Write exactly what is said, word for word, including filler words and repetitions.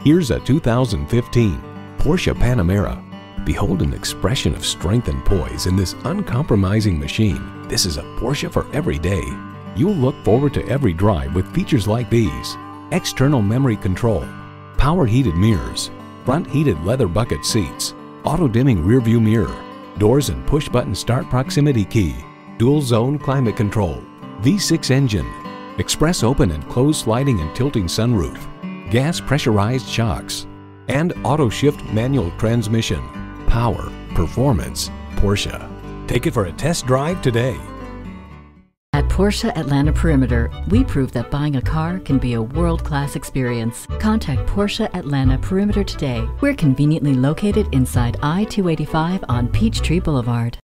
Here's a two thousand fifteen Porsche Panamera. Behold an expression of strength and poise in this uncompromising machine. This is a Porsche for every day. You'll look forward to every drive with features like these: external memory control, power heated mirrors, front heated leather bucket seats, auto dimming rear view mirror, doors and push button start proximity key, dual zone climate control, V six engine, express open and closed sliding and tilting sunroof, gas pressurized shocks, and auto shift manual transmission. Power, performance, Porsche. Take it for a test drive today. At Porsche Atlanta Perimeter, we prove that buying a car can be a world-class experience. Contact Porsche Atlanta Perimeter today. We're conveniently located inside I two eighty-five on Peachtree Boulevard.